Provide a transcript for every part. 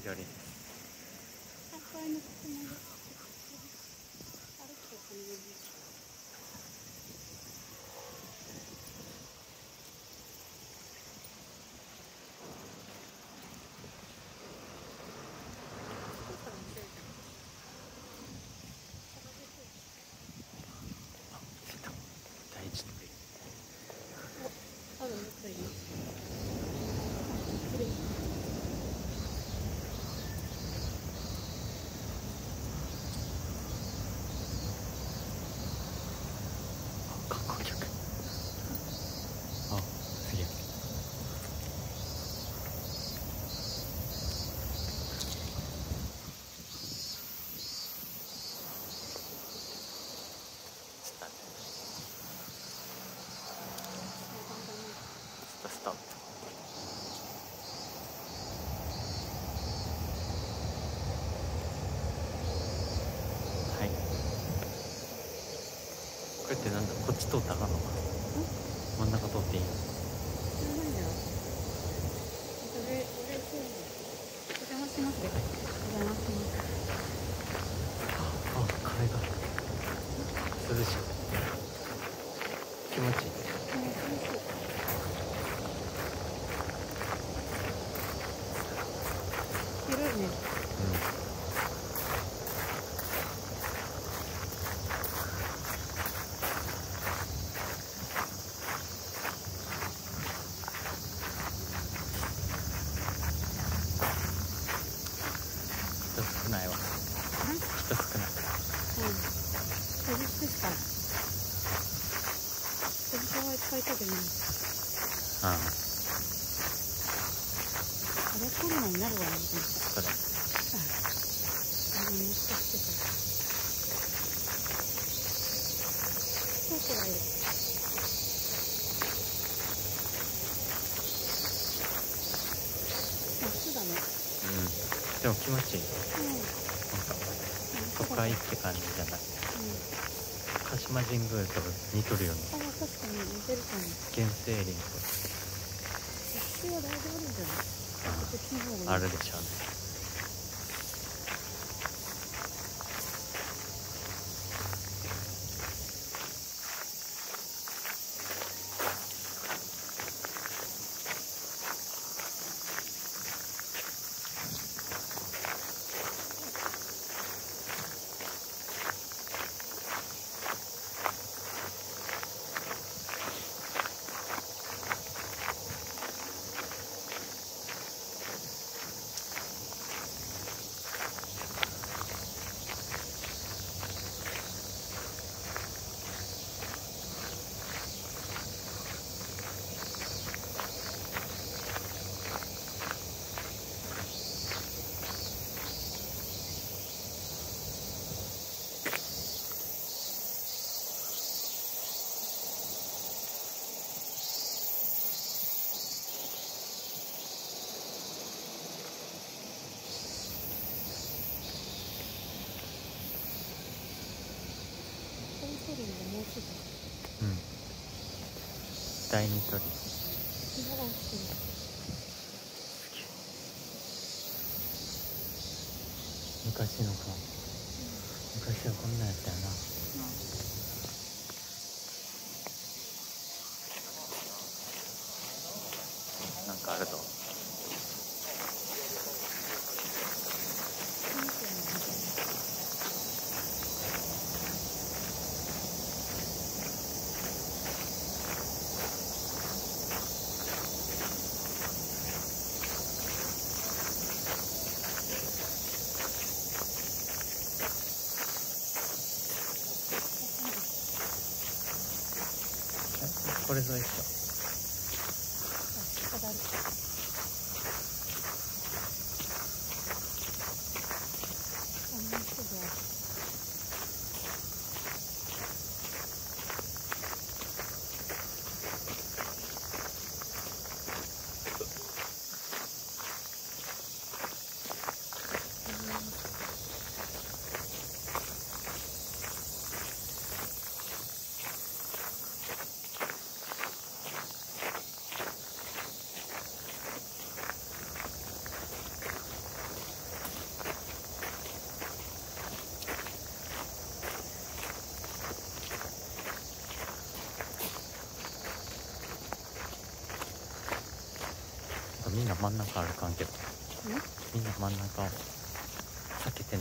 左に。第一のビル。観光客。あ、すげえ。スタート。はい。これってなんだ、こっち通ったらあかんのかな。真ん中通っていいの。あ、風が涼しい。気持ちいい。 広いね。 人少ないわ。人少ない。 鳥しか。鳥はいっぱいいたけどね。あれコロナになるわね。 それ。 そうだよ。夏だね。 でも気持ちいい。なんか都会って感じじゃない。鹿島神宮と似とるよね。 あ、確かに似てるかも。 原生林と。 土は大丈夫なんじゃない？こっちの方がいい。 あるでしょうね。 もうすぐ。 第二鳥居。 日が落ちてる。 昔のか。昔はこんなんやったよな。なんかあるぞ。これぞ一緒。 みんな真ん中歩かんけど、 んみんな真ん中を避けてない。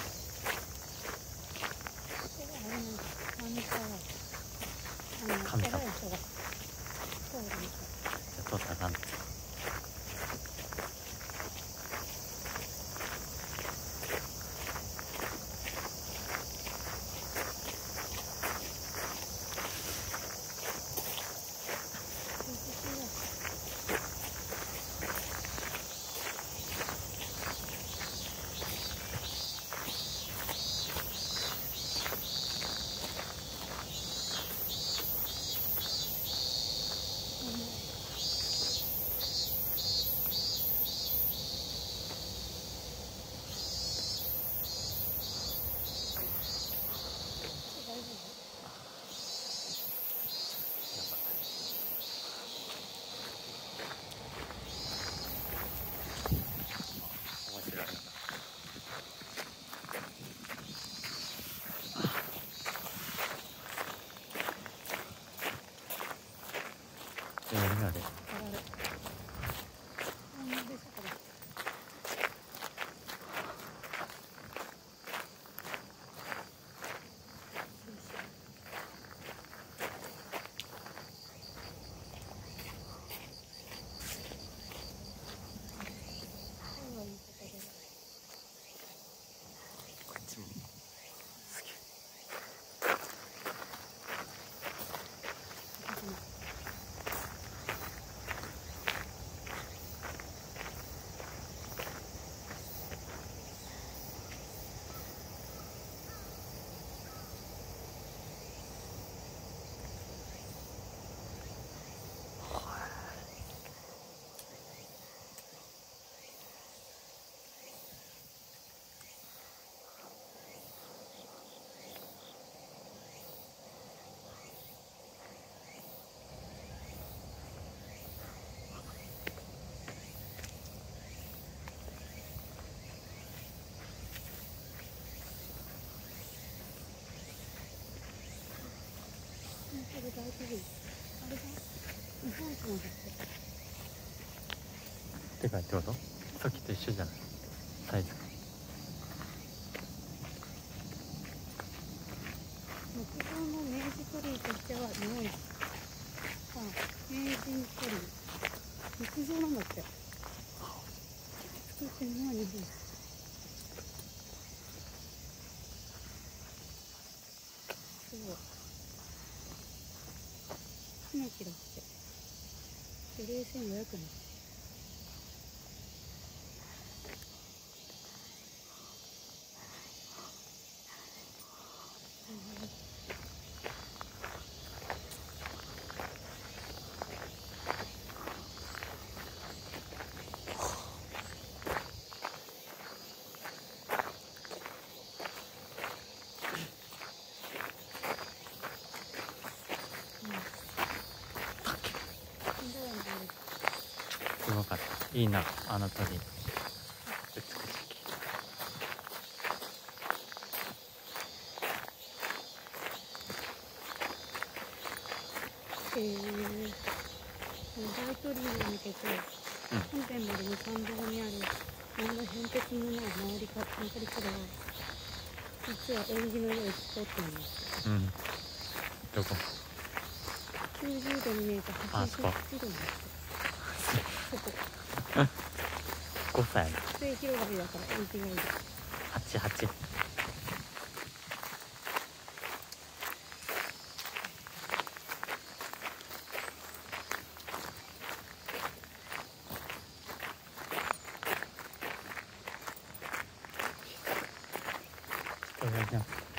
あれなんか真ん中は神様偉い人が通るみたい。 じゃあ通ったらあかんの。面白いな。何あれ。 あれなんでそこだ。 こっちもすげえ。 大丈夫。あれだ。日本一なんだって。 でかいってこと？さっきと一緒じゃない？サイズ。 木造の明治鳥居としては日本一。あ、明治鳥居。木造なんだって。作ってるのは日本一。すごい。ヒノキだって。樹齢1500年。 すごかった。いいな、あの鳥。美しき。 大鳥居に向けて、本殿までの参道にある何の変哲もない周りからは、実は縁起の良いスポットなんです。 うん。どこ 90度に見えた88度になって。そこ。 5歳の末広がりだから縁起がいい。 88。これじゃん。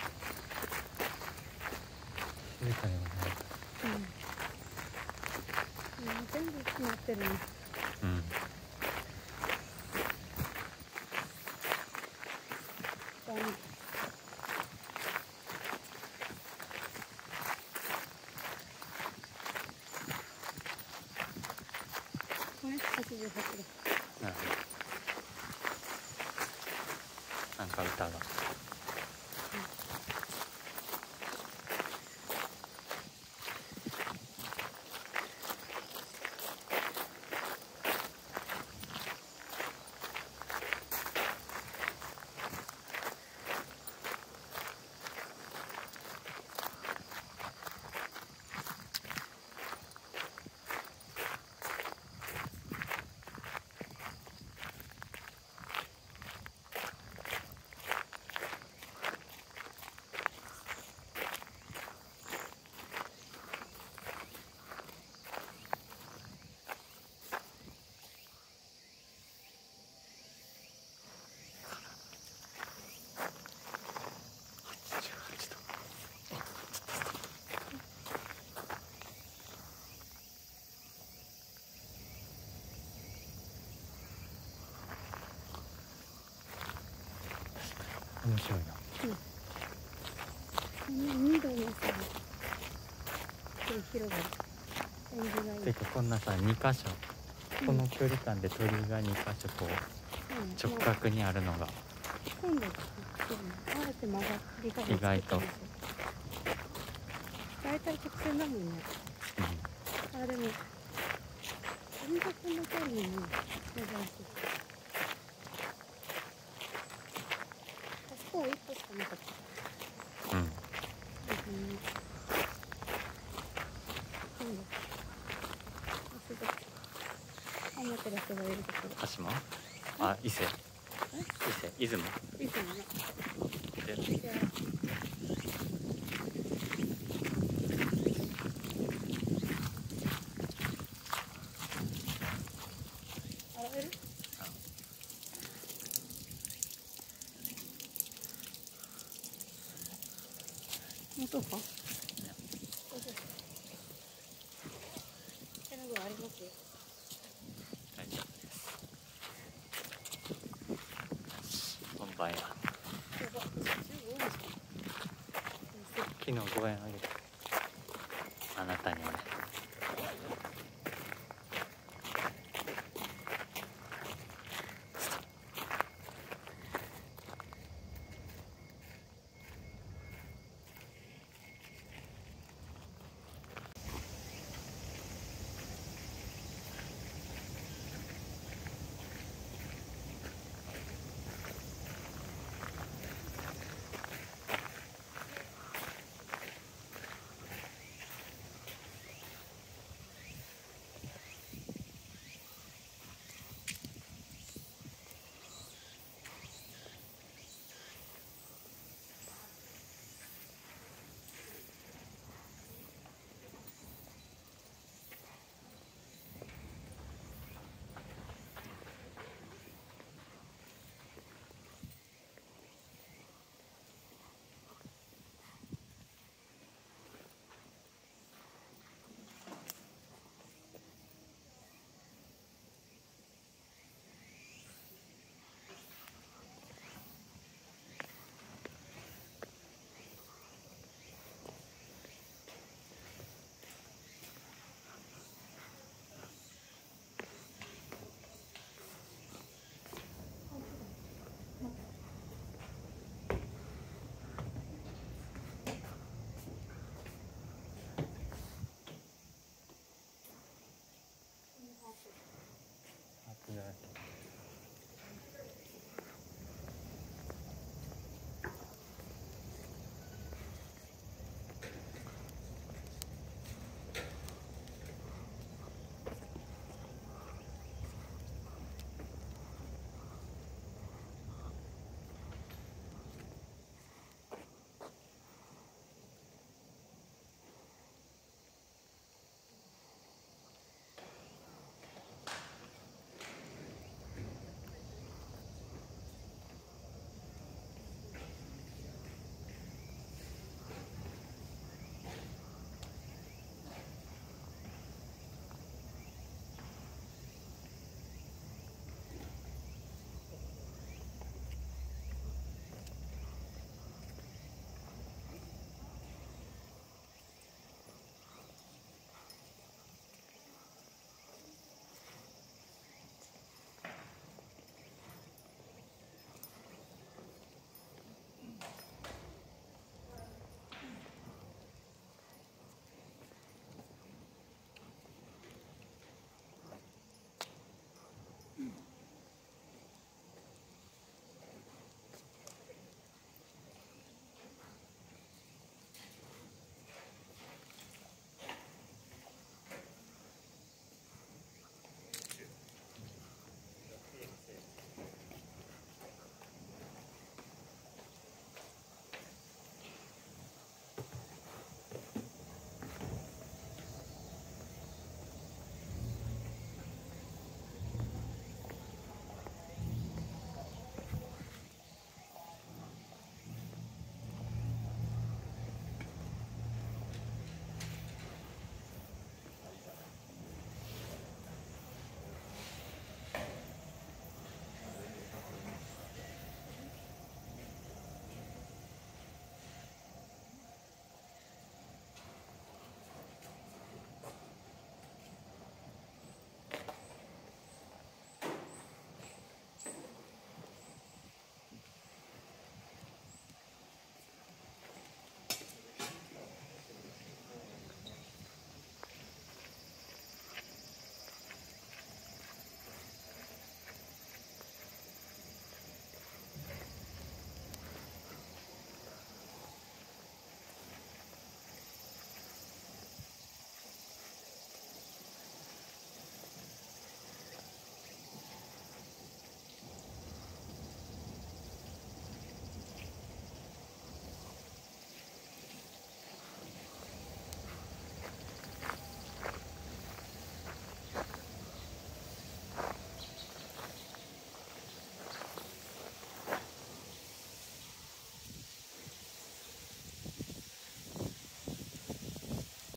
静かにもない。 全部決まってるね。 うん。 これ88だ。 なんか歌が。 面白いな。 2度のさ広がる縁起がいい。 てかこんなさ2箇所、この距離感で鳥が2箇所こう直角にあるのが今度あえて曲がり方意外と、 大体直線だもんね。あでも本当こんな距離に珍しい。あそこは1個しかなかった。アマテラスがいるところ。 鹿島？あ、伊勢。出雲。 出雲ね。洗える？もうそうか？手の具ありますよ。 大丈夫です。本番や。昨日5円あげた。あなたに俺。